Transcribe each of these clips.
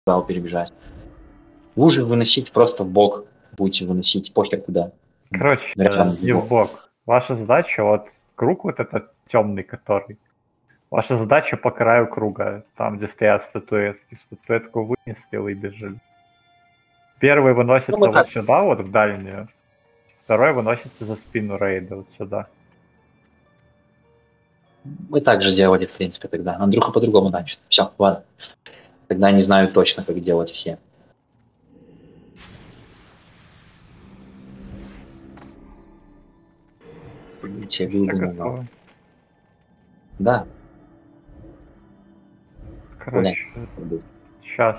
перебежать. Лужи выносить просто в бок. Будете выносить, похер куда. Короче, Рядом не в бок. Ваша задача, вот круг вот этот темный, который. Ваша задача по краю круга, там, где стоят статуэтки. Статуэтку вынесли, выбежали. Первый выносится мы вот так. сюда, вот в дальнюю. Второй выносится за спину рейда, вот сюда. Мы так же делали, в принципе, тогда. Андрюха по-другому начал. Все, ладно. Тогда не знаю точно, как делать все. Все готовы. Да. Короче, сейчас.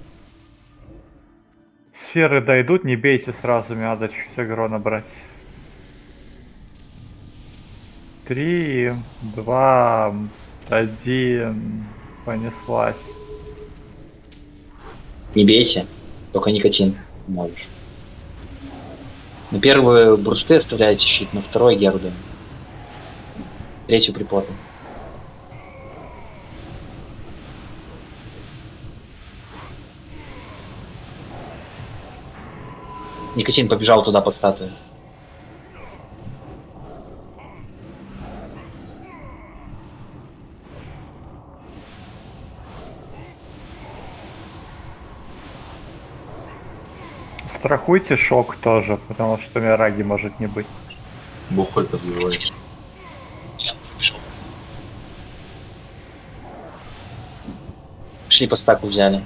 Сферы дойдут, не бейте сразу, мне надо чуть агро набрать. 3, 2, 1, понеслась. Не бейте, только никотин можешь. На первые брусты оставляете щит, на второй герду. Третью припоту. Никотин побежал туда под статую. Страхуйте шок тоже, потому что Мираги может не быть. Бухой подбивает. Шли по стаку, взяли.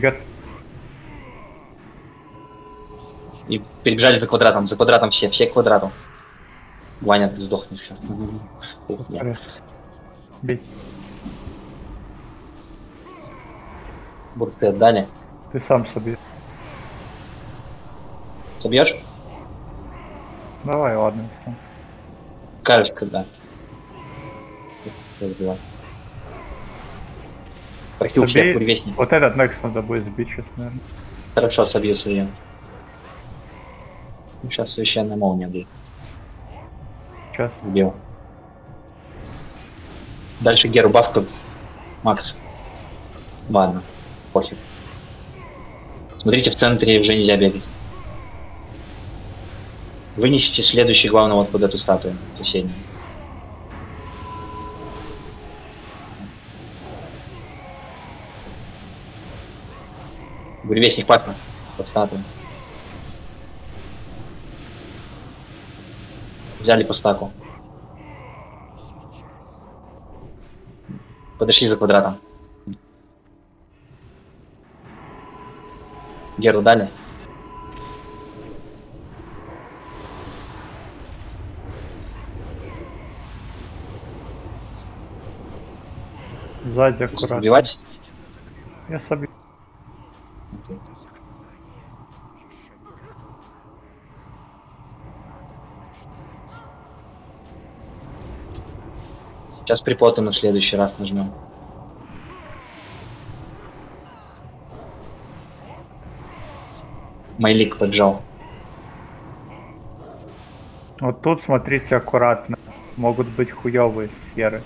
И перебежали за квадратом все к квадрату. Ваня, ты сдохнешь сейчас. Бей. Бурсты отдали. Ты сам собьешь. Собьешь? Давай, ладно, сам. Кажешь, когда. Прохил всех, буревестник. Вот этот Некс надо будет сбить сейчас, наверное. Хорошо, собью свою. Сейчас священная молния будет. Сейчас. Убил. Дальше Геру бафка. Макс. Ладно, пофиг. Смотрите, в центре уже нельзя бегать. Вынесите следующий главный вот под эту статую, соседнюю. Буревестник пасно под статую. Взяли по стаку. Подошли за квадратом. Геру дали. Сзади аккуратно. Убивать? Я собью. Сейчас припоты на следующий раз нажмем. Майлик поджал. Вот тут смотрите аккуратно. Могут быть хуёвые сферы.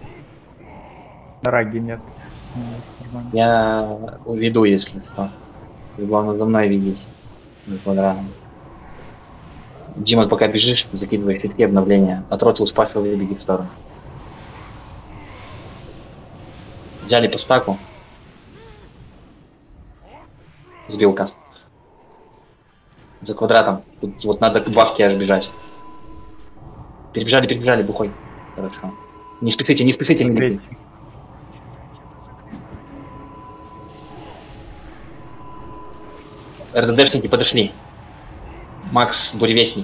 Раги нет. Я уведу, если что. Главное за мной видеть. За квадратом. Дима, пока бежишь, закидывай эффекты обновления. От Ротилус пафил и беги в сторону. Взяли по стаку. Сбил каст. За квадратом. Тут вот надо к бабке аж бежать. Перебежали, бухой. Хорошо. Не спешите, не бегите. РДДшники подошли. Макс, буревестник.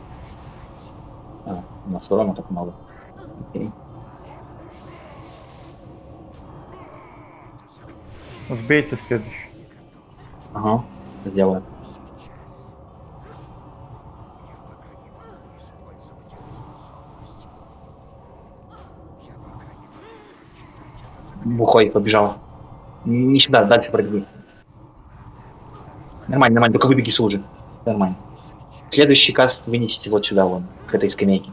У нас урона так мало. Окей. Сбейте следующий. Ага, сделаю. Бухой побежал. Не сюда, дальше пробеги. Нормально, только выбеги с лужи. Нормально. Следующий каст вынесите вот сюда, вон, к этой скамейке.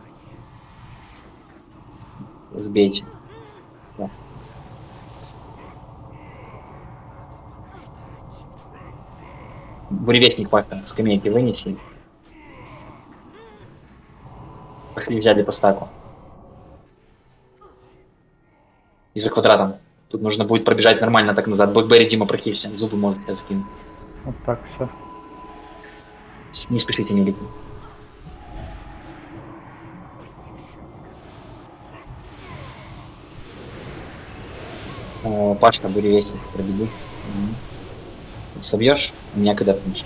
Сбейте. Да. Буревестник Паша, скамейки вынеси. Пошли, взяли по стаку. И за квадратом. Тут нужно будет пробежать нормально так назад. Блэкберри Дима прохищен, зубы может тебя закинуть. Вот так все. Не спешите, не летите. О, Паш, на буревестник, пробеги. Собьешь? У меня когда финиш.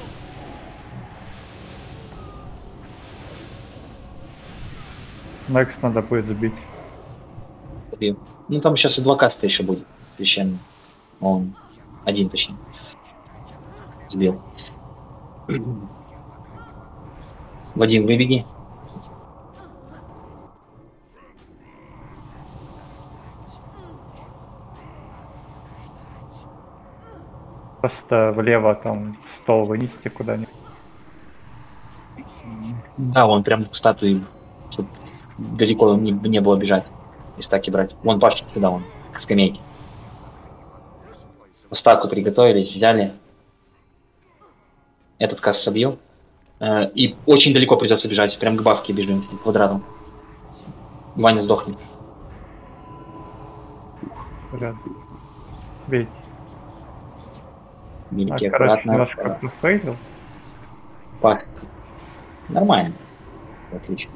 Некс надо будет забить. Собью. Ну там сейчас и 2 каста еще будет. Священный. Он один точнее. Сбил. Вадим, выбеги. Просто влево там стол вынести куда-нибудь. Да, он прям к статуе, чтоб далеко не было бежать. Из стаки брать. Вон Паша сюда, он, к скамейке. Стаку приготовились, взяли. Этот каст собью. И очень далеко придется бежать. Прям к бабке бежим, к квадрату. Ваня сдохнет. Рядом. Бей. Милики, Короче, аккуратно. немножко профейлил. Паш. Нормально. Отлично.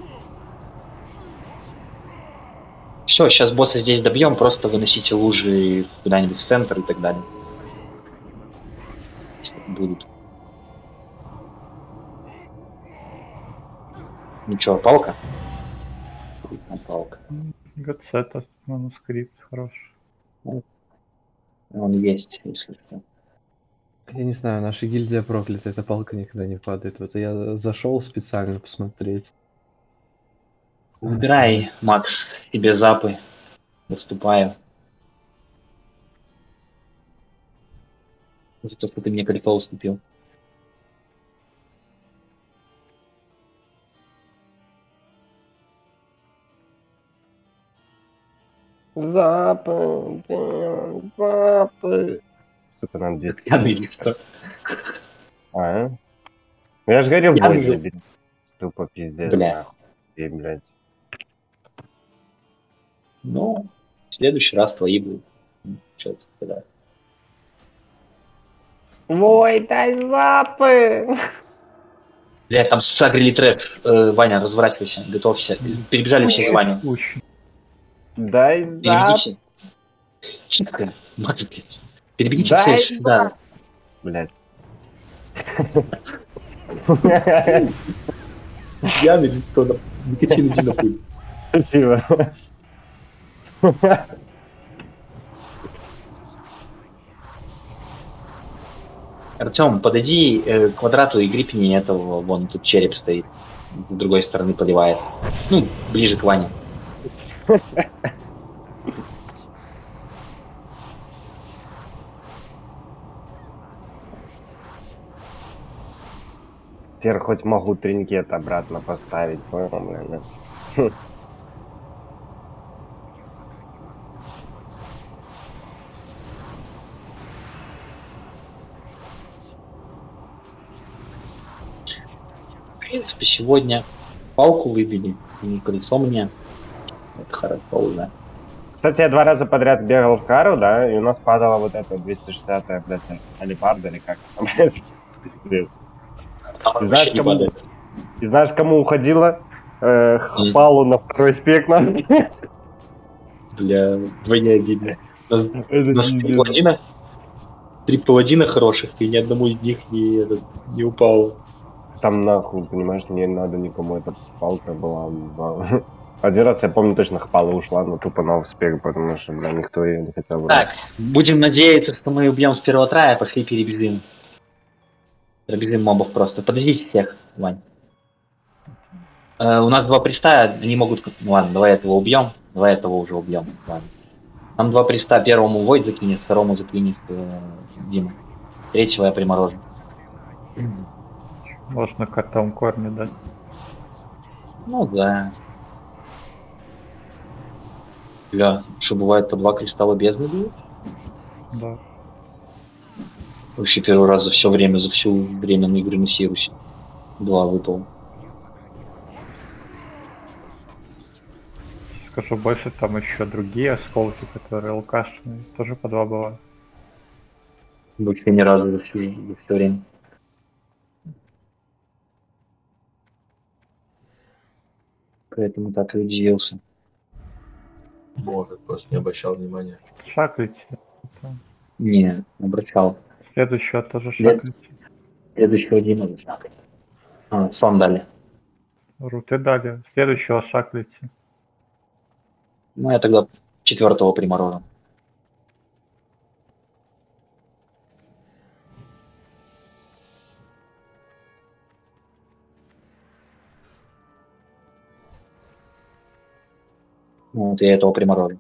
Все, сейчас босса здесь добьем, просто выносите лужи куда-нибудь в центр и так далее. Если будут. Ничего, палка? Палка. ГЦ манускрипт хороший. Он есть, если что. Я не знаю, наша гильдия проклята, эта палка никогда не падает. Вот я зашел специально посмотреть. Выбирай, Макс, тебе запы. Выступаю. За то, что ты мне колесо уступил. Запы, запы. Сука, нам 200. Пьяный или что? Ну я же говорил, Я бой вижу. забить. Тупо пиздец. Бля. нахуй. И, блядь. Ну, в следующий раз твои будут. Чё ты тогда? Ой, дай запы. Бля, там сагрили трэп. Ваня, разворачивайся, готовься. Перебежали все за Ваню. Очень. Дай запы. Перебегите. Читка, Макс, блядь. Перебегите Дай все сюда. Блядь. Пьяный или что там? Никотин, иди нахуй. Спасибо. Артем, подойди к квадрату и грипни этого. Вон тут череп стоит. С другой стороны поливает. Ну, ближе к Ване. Теперь хоть могу тринкет обратно поставить, понял, блядь. В принципе, сегодня палку выбили, и колесо мне. Это хорошо уже. Кстати, я 2 раза подряд бегал в кару, да, и у нас падала вот эта 260-я, блядь, алипарда или как там, блядь. Пиздец. Там Ты вообще знаешь, не кому, падает. и знаешь, кому уходила? Хпалу на 2-й спек нам. Бля, вдвойне обидно. У нас Это три пиздец. паладина. 3 паладина хороших, и ни одному из них не упало. Там нахуй, понимаешь, не надо никому, эта палка была. Да. Один раз я помню точно хпала ушла, но тупо на успех, потому что, бля, никто ее не хотел брать. Так, будем надеяться, что мы убьем с первого трая, пошли перебежим. Пробежим мобов просто. Подождите всех, Вань. У нас 2 приста, они могут... Ну ладно, давай этого убьем, давай этого уже убьем. Ладно. Там 2 приста, первому Войд закинет, второму закинет Дима. Третьего я приморожу. Можно котом корни дать. Ну да. Бля, что бывает по 2 кристалла бездны дают? Да. Вообще первый раз за все время, за всю время на игры на Сирусе. 2 выпал. Скажу больше, там еще другие осколки, которые алкашные, тоже по 2 было. Вообще ни разу за все время. Поэтому так и удивился. Может, просто не обращал внимания. Шаклите. Не обращал. Следующего тоже След- шаклите. Следующего Дима зачнакать. Сон дали. Руты дали. Следующего шаклите. Ну, я тогда 4-го приморожу. Ну, вот я этого приморожу.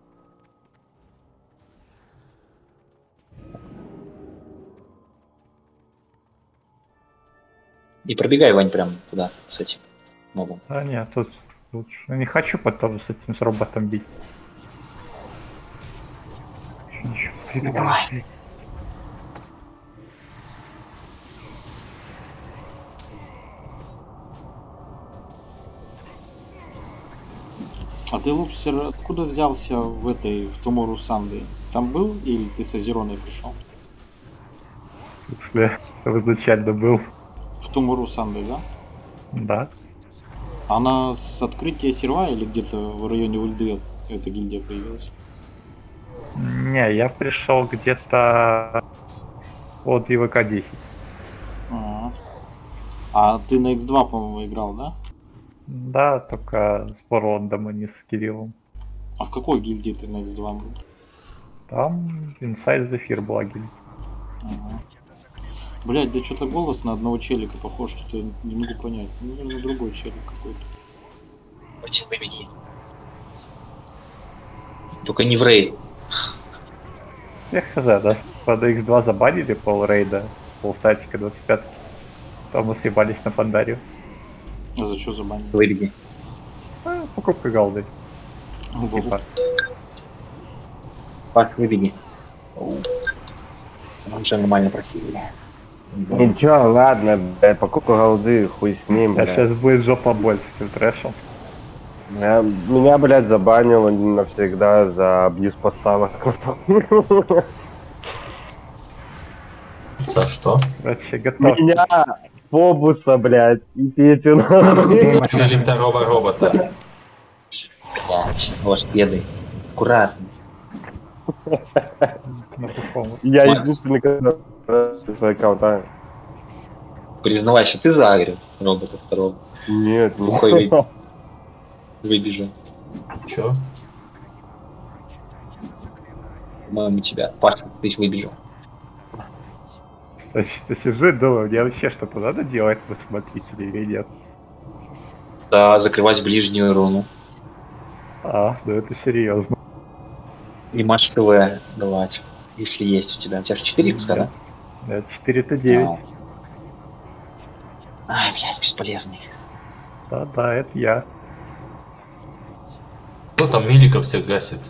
И пробегай, Вань, прям туда с этим мобом. А нет, тут лучше. Я не хочу потом с этим с роботом бить. Ничего, прибегай. А ты, Лупсер, откуда взялся в Tomorrow Sunday? Там был или ты с Азероной пришел? Если изначально был. В Tomorrow Sunday, да? Да. Она с открытия серва или где-то в районе Ульды эта гильдия появилась? Не, я пришел где-то от ИВК 10. А ты на X2, по-моему, играл, да? Да, только с Борландом, а не с Кириллом. А в какой гильдии ты на X2 был? Там Inside the Fear была гильдия. Блять, да что-то голос на одного челика похож, что я не могу понять. Ну, наверное, другой челик какой-то. Очень выбеги. Только не в рейд. Я хз, да, под X2 забанили пол рейда, пол статика 25. Потом мы съебались на Пандарию. А за что забанили? Выбеги. Покупка голды. Типа. Паш, выбеги. Он же нормально просили. Ничего, ладно, блядь, покупка голды, хуй с ним, А блядь. сейчас будет жопа боль с этим трэшем. Меня, блядь, забанило навсегда за абьюз поставок. За что? Короче, готов. Меня, Фобуса, блядь, и Петю. Или второго робота. Блять, ваш беды. Аккуратно. На пухом. Я Макс. единственный, который свой аккаунт, а? Признавай, что ты загрел робота второго. Нет, Бухой нет. выбежал. Чё? По-моему, тебя. Паша, ты выбежал. Кстати, я сижу и думаю, мне вообще что-то надо делать на смотрителе или нет. Да, закрывать ближнюю руну. А, ну это серьезно. И матч ТВ давать, если есть у тебя. У тебя же 4 пуска, да? Да, 4-9. 9. Ай, блядь, бесполезный. Да, это я. Кто там миликов всех гасит?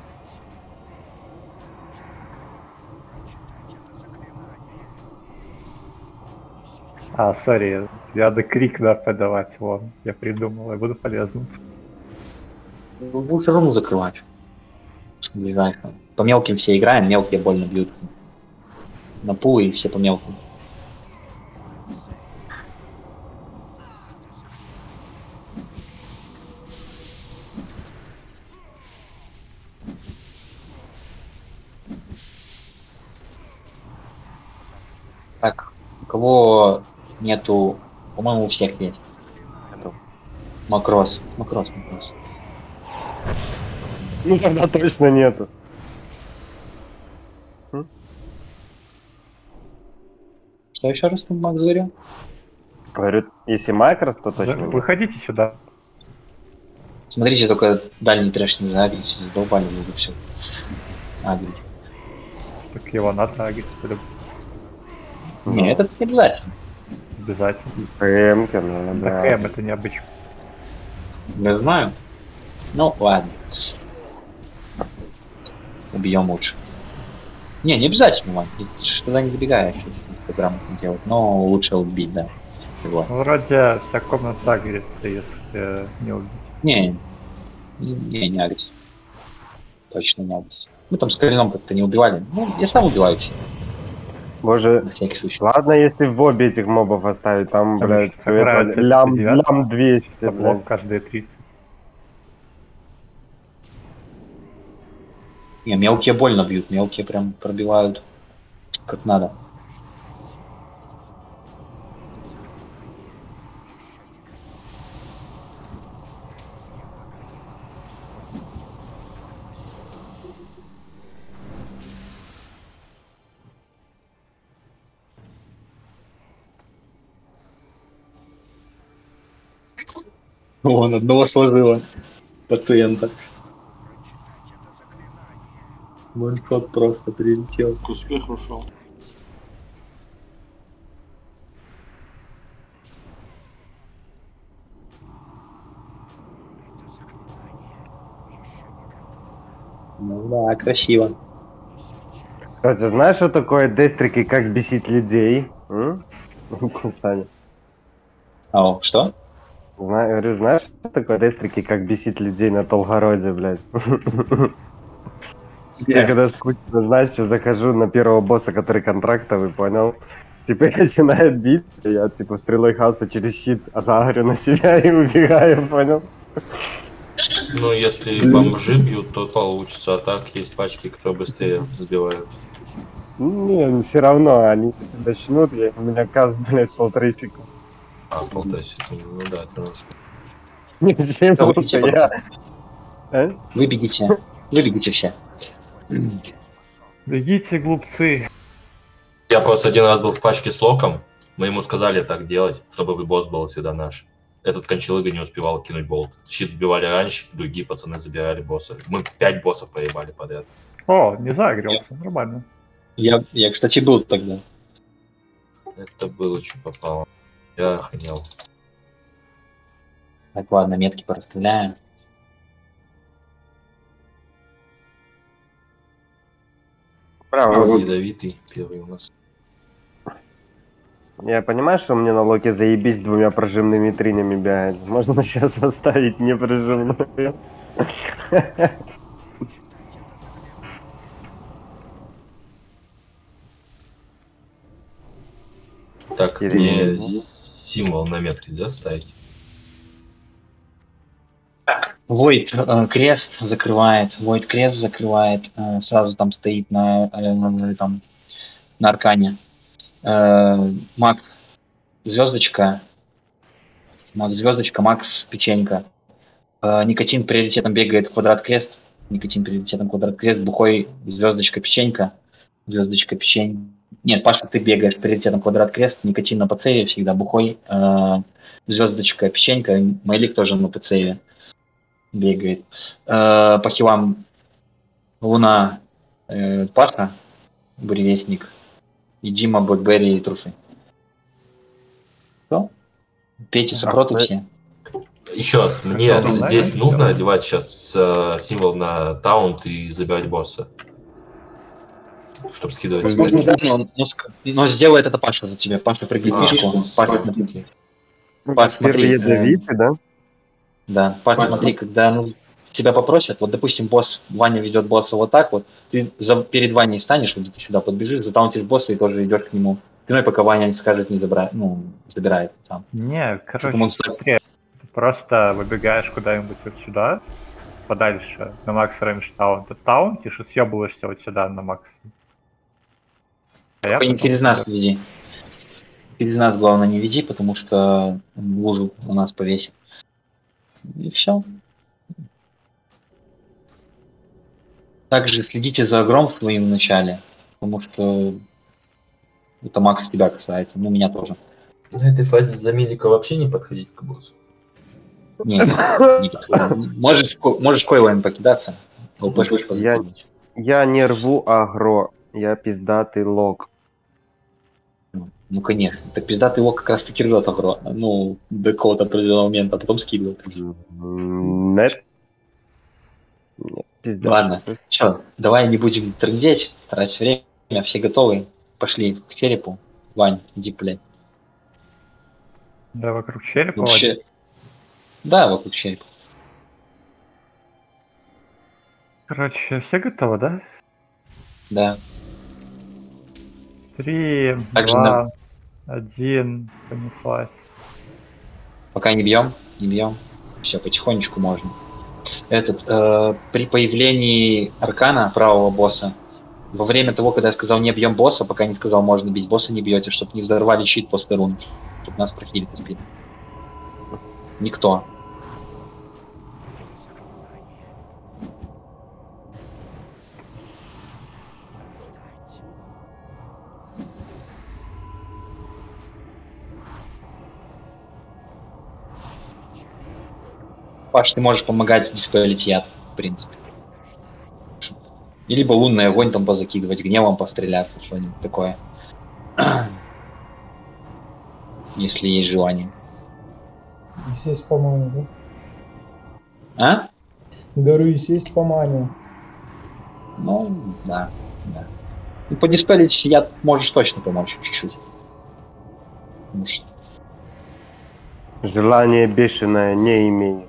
А, сори, надо крик подавать, вон, я придумал, я буду полезным. Ну, будешь руну закрывать. Сближайся. По мелким все играем, мелкие больно бьют. На пул и все по мелким. Так, у кого нету, по-моему, у всех есть. Макрос. Макрос. Ну тогда точно нету. Что еще раз там Макс говорил? Говорю, если Майкрос, то точно нет. Выходите сюда. Смотрите, только дальний трэш не загрите, задолбали уже все. Агрить. Так его надо агить, Не, это не обязательно. обязательно. ПМ-ки, ну, Да, да. КМ это необычно. Не знаю. Ну, ладно. Убьем лучше. Не обязательно, Вань. Ты что-то не добегаешь. грамотно делать, но лучше убить, да. Согласен. Вроде вся комната агрится, если не убить. Не агрись. Точно не агрись. Мы там с Корином как-то не убивали. Ну, я сам убиваю всех, Боже, на всякий случай. ладно, если в обе этих мобов оставить, там, Там блядь, еще собирается лям 9. 200, Блок блядь. каждые 30. Не, мелкие больно бьют, мелкие прям пробивают как надо. Вон, одного сложила пациента. Ваншот просто прилетел. К успеху ушел. Ну да, красиво. Кстати, знаешь, что такое дестрики, как бесить людей? Саня, А, что? говорю, знаешь, что такое дестрики, как бесить людей на Толгороде, блядь? Я когда скучно, знаешь, что захожу на первого босса, который контрактовый, понял? Типа начинает бить, я типа стрелой хаоса через щит отагрю на себя и убегаю, понял? Ну, если бомжи бьют, то получится. А так есть пачки, кто быстрее сбивают. Не, все равно, они начнут, у меня каст, блядь, 1,5 секунды. А, 1,5 секунды. Ну да, это у нас. Почему я... А? Выбегите все. Бегите, глупцы. Я просто один раз был в пачке с Локом. Мы ему сказали так делать, чтобы босс был всегда наш. Этот кончалыга не успевал кинуть болт. Щит сбивали раньше, другие пацаны забирали босса. Мы 5 боссов проебали подряд. О, не загрелся, нормально. Я, кстати, был тогда. Это было что попало. Я охренел. Так, ладно, метки порасставляем. Право, Ядовитый первый у нас. я понимаю, что мне на локе заебись 2 прожимными тринями бегать. Можно сейчас оставить непрожимную. Так, мне символ на метке, да, ставить? Войд крест закрывает. Сразу там стоит на аркане. Маг звездочка. Макс печенька. Никотин приоритетом бегает квадрат-крест. Бухой звездочка печенька. Нет, Паша, ты бегаешь приоритетом квадрат-крест. Никотин на ПЦ всегда бухой. Звездочка печенька. Майлик тоже на ПЦ бегает. По хилам Луна, Паша, буревестник, и Дима, Блэкберри и трусы. Что? Пейте сопроты все. Еще раз, мне здесь нужно одевать сейчас символ на таунт и забирать босса. Чтобы скидывать. Но сделает это Паша за тебя. Паша прыгнет фишку. Паша, смотри. Ядовитый, да? Да, Паша, смотри, когда тебя попросят, вот, допустим, босс, Ваня ведет босса вот так вот, ты перед Ваней станешь, вот ты сюда подбежишь, затаунтишь босса и тоже идешь к нему. Спиной, пока Ваня скажет, не забирает, забирает сам. Не, короче, Он смотри, ты просто выбегаешь куда-нибудь вот сюда, подальше, на макс рейндж таунт. Ты таунтишь и съебываешься вот сюда на макс. Через нас веди. Через нас, главное, не веди, потому что лужу у нас повесит. И все. Также следите за огром в твоем начале, потому что это Макс тебя касается, меня тоже. На этой фазе за Милика вообще не подходить к боссу. Не подходит. Можешь койлами покидаться. Я не рву агро, я пиздатый лок. Ну, конечно. Так пиздатый лок как раз таки рвет агро. До какого-то определенного момента, а потом скидывает. Нет. Пиздец. Ладно. Че, давай не будем трындеть, тратить время. Все готовы. Пошли к черепу. Вань, иди, блядь. Да, вокруг черепа. Вообще... Да, вокруг черепа. Короче, все готовы, да? Да. 3, Также 2, 1, понеслась. Пока не бьем, не бьем. Все, потихонечку можно. При появлении аркана правого босса, во время того, когда я сказал не бьем босса, пока не сказал можно бить босса, не бьете, чтобы не взорвали щит после рун, чтобы нас прохилить из спины. Никто. Паш, ты можешь помогать диспелить яд, в принципе. И либо лунный огонь там позакидывать, гневом постреляться, что-нибудь такое. Если есть желание. И сесть по мане, да? А? Говорю, и сесть по мане. Ну, да, да. Ну, подиспелить яд можешь точно помочь чуть-чуть. Может. Желание бешеное не имею.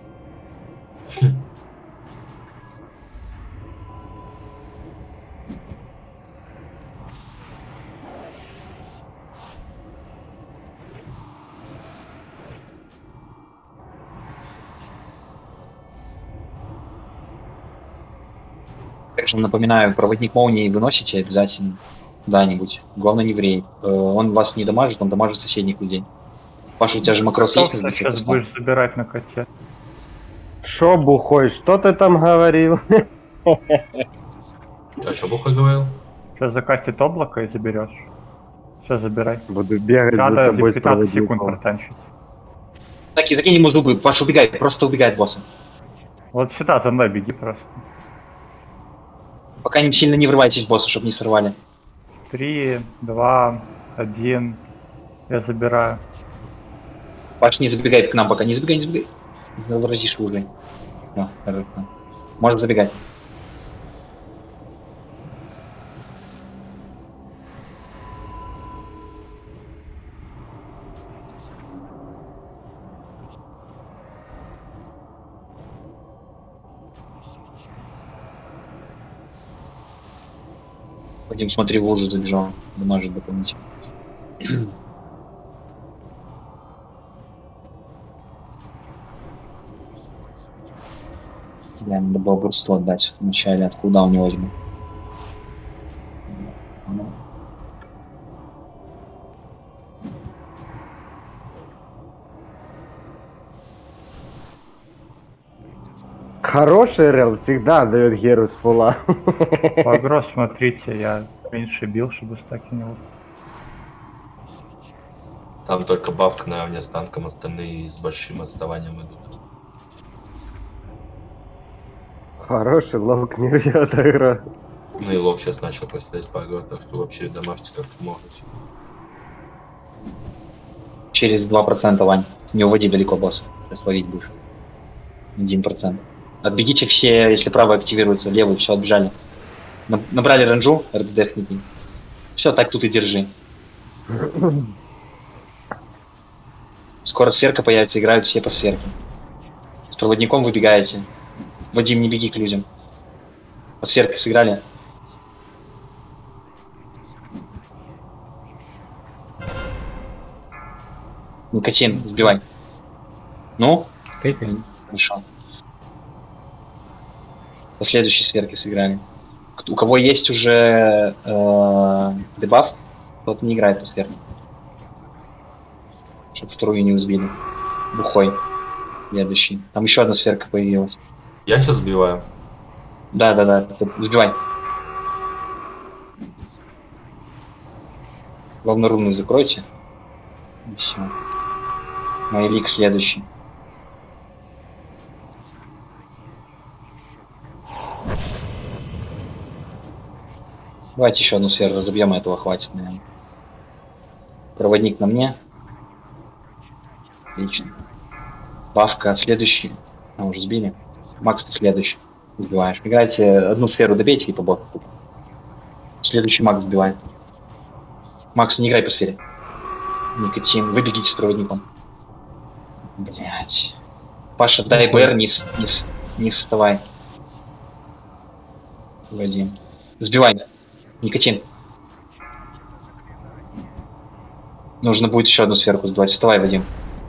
Также напоминаю, проводник молнии выносите обязательно куда-нибудь. Главное не врей. Он вас не дамажит, он дамажит соседних людей. Паша, у тебя же макрос есть? Что сейчас будешь собирать на коте? Шо, бухой, что ты там говорил? А что Бухой говорил? Сейчас закастит облако и заберешь. Все, забирай. Буду бегать за Надо тобой с 15 секунд проводником. протанчить. Так, закинь ему зубы, Паша убегает, просто убегает босса. Вот сюда за мной беги просто. Пока не сильно не врывайтесь в босса, чтобы не сорвали. 3, 2, 1. Я забираю. Паш не забегает к нам пока, не забегай, не забегай. Заворозишь уже. Да, хорошо. Может забегать. Пойдем, смотри, в лужу забежал. Дамажит дополнительно. Бля, надо было бурсту отдать вначале, откуда у него возьму. Хороший рел всегда дает Геру с фула. Погроз, смотрите, я меньше бил, чтобы стаки не вот. Там только бафка наравне с танком, остальные с большим отставанием идут. Хороший ловк не рвет игра. Ну и лоб сейчас начал проседать по игру, так что вообще домашний как-то можете. Через 2%, Вань. Не уводи далеко босса. Сейчас ловить будешь. 1%. Отбегите все, если правый активируется, левый, все, отбежали. Набрали ренджу, РДД сники. Все, так тут и держи. Скоро сферка появится, играют все по сферке. С проводником выбегаете. Вадим, не беги к людям. По сферке сыграли. Никотин, сбивай. Ну? Хорошо. По следующей сферке сыграли. У кого есть уже дебаф, тот не играет по сферке. Чтобы вторую не убили. Бухой. Следующий. Там еще одна сферка появилась. Я сейчас сбиваю. Да. Сбивай. Главное, руны закройте. И все. Майлик следующий. Давайте еще одну сферу разобьем, и этого хватит, наверное. Проводник на мне. Отлично. Бавка следующий. А, уже сбили. Макс, ты следующий. Сбиваешь. Играйте одну сферу, добейте и по боту. Следующий Макс сбивает. Макс, не играй по сфере. Никотин, выбегите с проводником. Блять. Паша, дай БР, не вставай. Вадим. Сбивай. Никотин. Нужно будет еще одну сферку сбивать. Вставай, Вадим.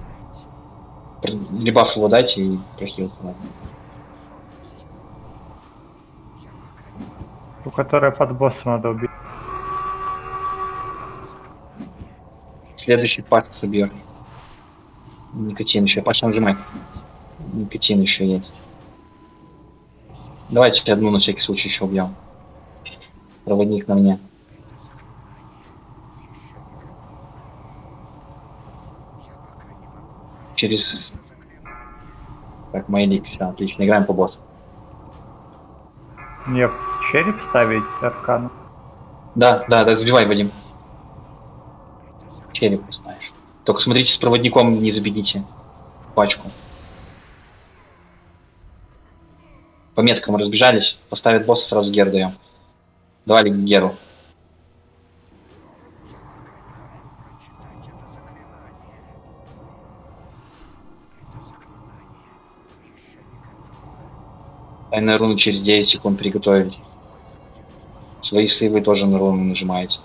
Ребаф его дайте и прохил. Ту, которая под боссом, надо убить. Следующий паст собьет. Никотин еще. Паша, нажимай. Никотин еще есть. Давайте одну на всякий случай еще убьем. Проводник на мне. Через... Так, Майлик, все, отлично. Играем по боссу. Мне череп ставить аркану? Да, забивай, Вадим. Череп поставишь. Только смотрите, с проводником не забегите пачку. По меткам разбежались. Поставят босса, сразу Геру даем. Давали Геру. Тайную руну через 9 секунд приготовить. Свои сейвы тоже на руну нажимаете.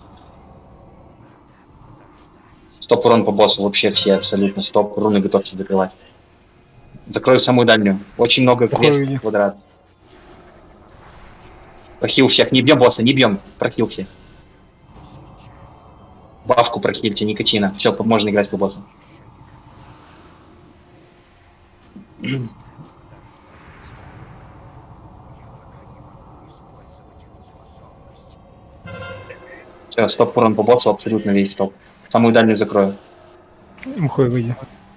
Стоп урон по боссу. Вообще все абсолютно. Стоп руны готовьте закрывать. Закрою самую дальнюю. Очень много квест квадрат. Прохил всех. Не бьем босса, не бьем. Прохил всех. Бавку прохильте, никотина. Все, можно играть по боссу. Все, стоп урон по боссу, абсолютно весь стоп. Самую дальнюю закрою. Мхой выйди.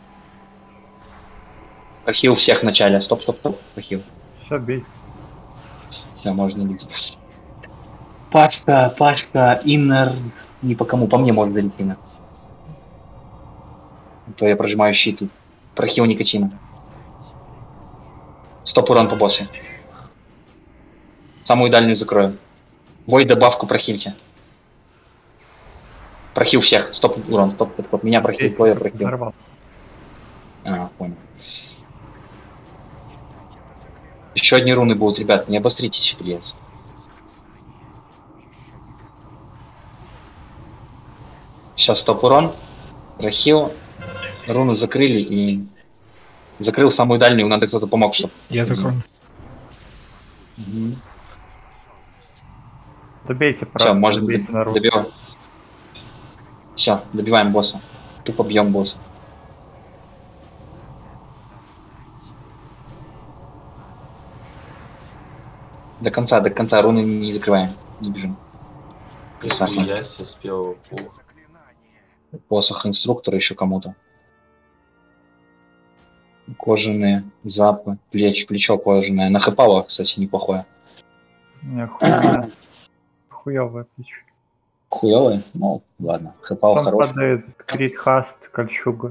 Прохил всех в начале. Стоп. Прохил. Все, бей. Все, можно бить. Пашка, иннер. Не по кому, по мне может залить иннер. То я прожимаю щит. Прохил никотина. Стоп урон по боссу. Самую дальнюю закрою. Вой добавку прохильте. Прохил всех. Стоп урон. Стоп. Меня прохил, твой прохил. Взорвал. Понял. Еще одни руны будут, ребят. Не обостритесь, блядь. Сейчас стоп урон. Прохил. Руну закрыли и... Закрыл самую дальнюю, надо кто-то помог, чтобы... Я закрою. Угу. Добейте просто. Все, можно добейте народ. добиваем. Все, добиваем босса. Тупо бьем босса. До конца руны не закрываем. Не бежим. Я с первого пула. Посох инструктора еще кому-то. Кожаные запы, плечо кожаное. На хэпало, кстати, неплохое. Не, хуёвое плечо. Хуёвое? Ну, ладно. Хэпало Там хороший. падает крит хаст, кольчуга.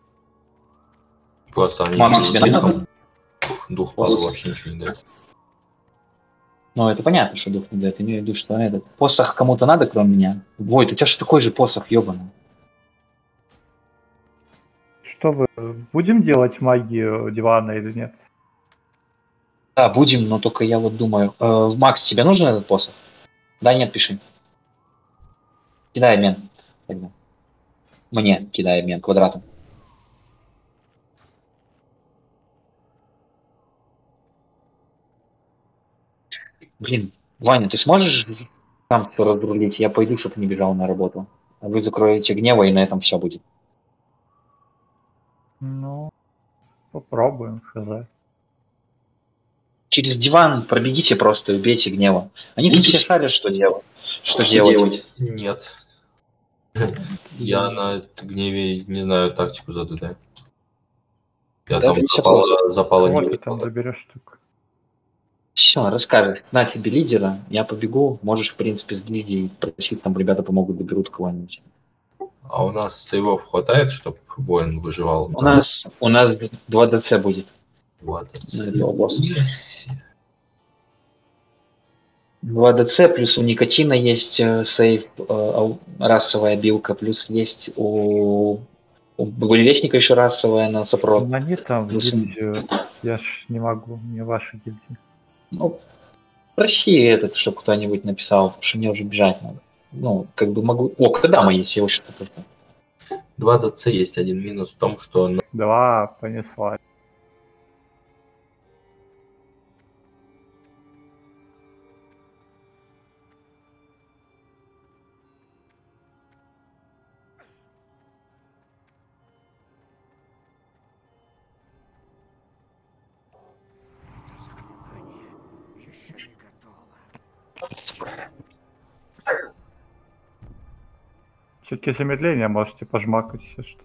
Просто они Мама, тебе надо? дух пазл вообще ничего не дает. Ну, это понятно, что дух не дает. Имею в виду, что этот посох кому-то надо, кроме меня. Войт, у тебя же такой же посох, ёбаный. Что вы, будем делать магию дивана или нет? Да, будем, но только я вот думаю. Макс, тебе нужен этот посох? Да, нет, пиши. Кидай обмен. Тогда. Мне кидай обмен квадратом. Блин, Ваня, ты сможешь там все разрулить? Я пойду, чтобы не бежал на работу. А вы закроете гнева, и на этом все будет. Ну, попробуем, хз. Через диван пробегите просто и убейте гнева. Они тут все шарят, что делать. Что делать? Нет. Я на гневе не знаю тактику за ДД. Я Да, там запала Вот не ты там выпала. доберешь штуку. Все, расскажешь. На тебе лидера, я побегу. Можешь, в принципе, с гильдией спросить, там ребята помогут, доберут кого-нибудь. А у нас сейвов хватает, чтобы воин выживал? У нас 2 ДЦ будет. Вот. На этого босса. Yes. 2 ДЦ, плюс у никотина есть сейф, расовая билка, плюс есть у Буревестника еще расовая на сопрот. Ну, они там в Плюс, гильдию. Я ж не могу, не ваша гильдия. ну, проси этот, чтобы кто-нибудь написал, потому что мне уже бежать надо. Ну, как бы могу... О, когда мы есть, я его что-то... 2 ДЦ есть один минус в том, что 2 понесла. Все-таки замедление можете пожмакать, если что.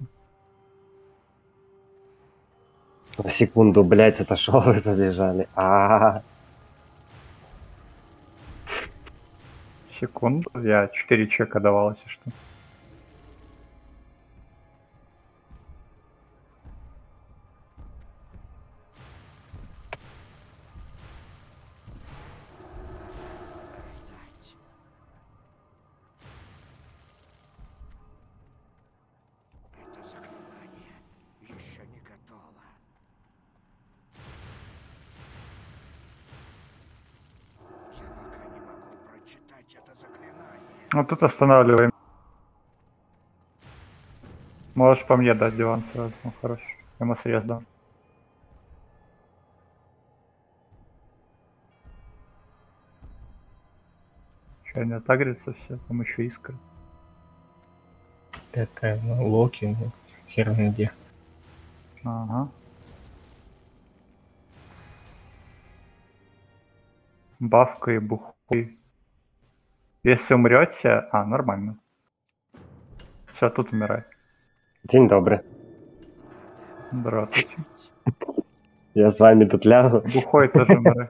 На секунду, блядь, отошел, вы побежали. Секунду. Я 4 чека давал, если что. Ну тут останавливаем. Можешь по мне дать диван сразу. Ну, хорошо. Ему срез дам. Че, не отагрится все? Там еще искры. Это Локи, ну, хер где. Ага. Бавка и бухой. Если умрете... А, нормально. Все, тут умирай. День добрый. Здравствуйте. Я с вами тут лягу. Бухой тоже умирай.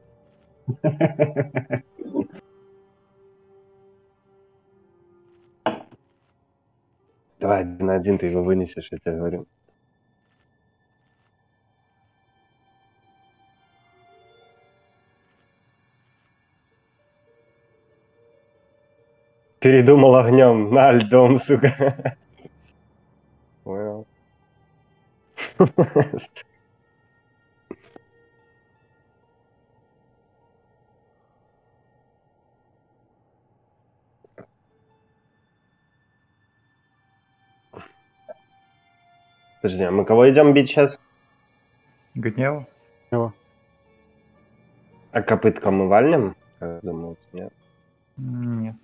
Давай 1 на 1 ты его вынесешь, я тебе говорю. Передумал огнем, на льдом, сука. Понял. Подожди, а мы кого идем бить сейчас? Гнева? А копытка мы вальнем? Я думал, нет. Нет.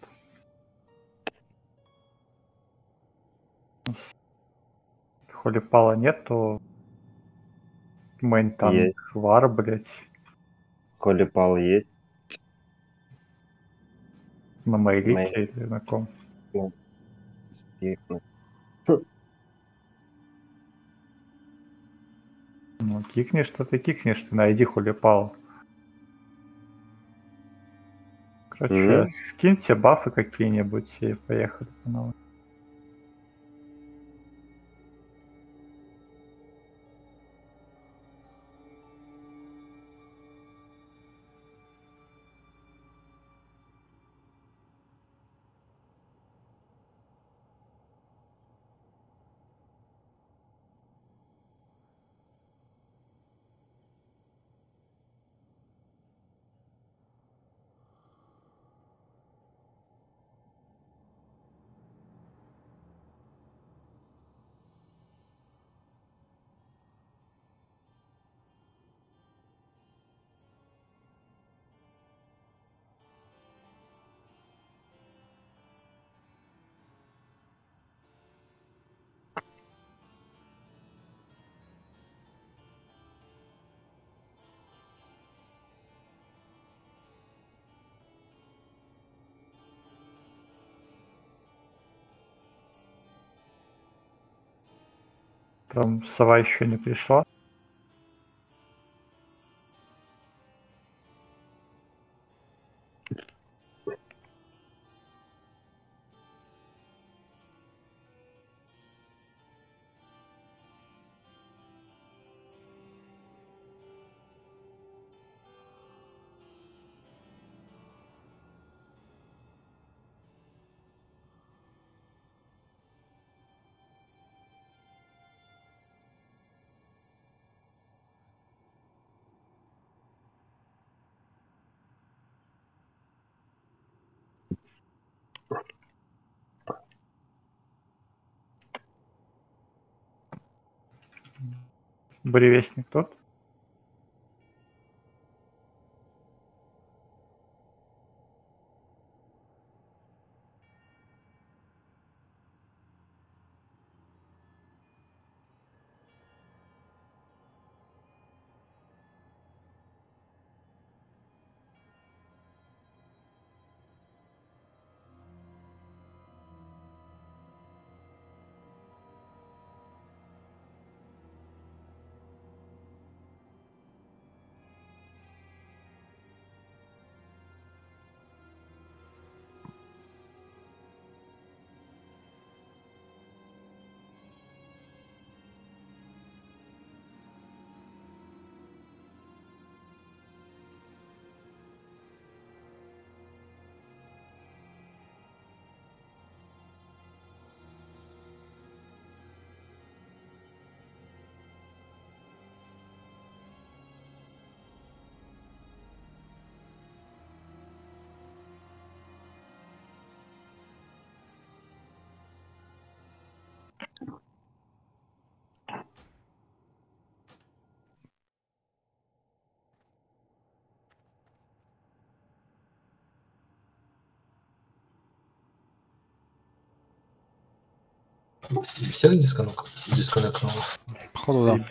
Холипала нету. Мейн танк Есть. вар, блять. Коли пал есть. На Мейлите или на ком? Кикнуть. Ну, кикнешь, то ты кикнешь, ты найди Холипал. Короче, скиньте бафы какие-нибудь и поехали по новой. Там сова еще не пришла. Буревестник тот? Всех дисконнектнуло? Походу, да.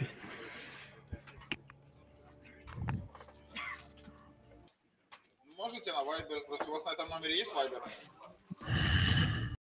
Можете на Viber, просто у вас на этом номере есть Viber?